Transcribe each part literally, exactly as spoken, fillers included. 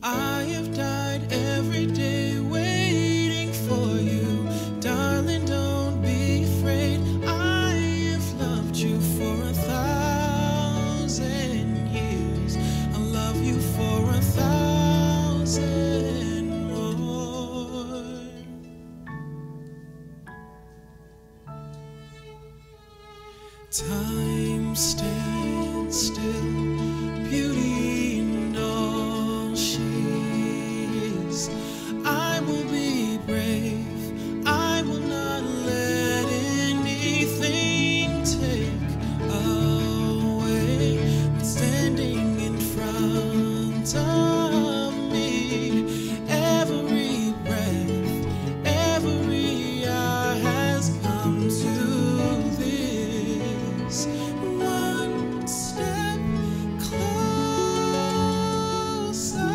I have died every day waiting for you. Darling, don't be afraid. I have loved you for a thousand years. I'll love you for a thousand more. Time stands still, beauty in all she is. I will be brave, I will not let anything take away what's standing in front of me. Every breath, every hour has come to this. One step closer.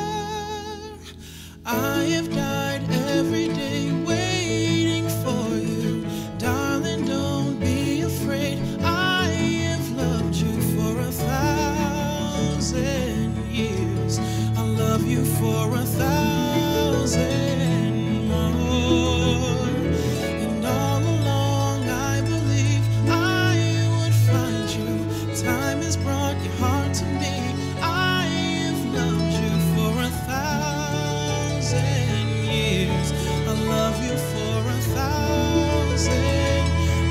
I have died every day waiting for you. Darling, don't be afraid. I have loved you for a thousand years. I'll love you for a thousand more. And all along I believed I would find you. Time has brought your heart to me. I have loved you for a thousand years. I love you for a thousand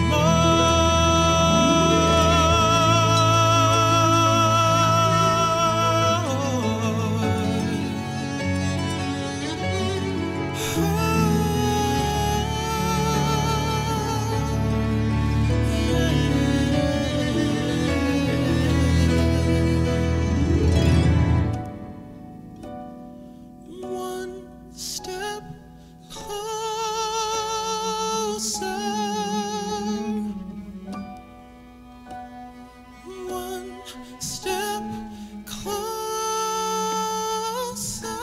One step closer. One step closer.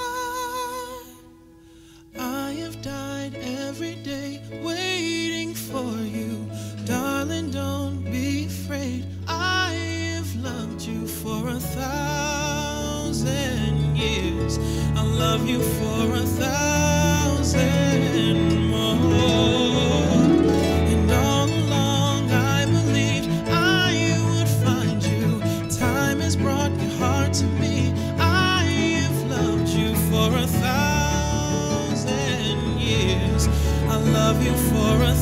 I have died every day waiting for you. Darling, don't be afraid. I have loved you for a thousand years. I'll love you for a thousand more. And all along I believed I would find you. Time has brought your heart to me. I have loved you for a thousand years. I love you for a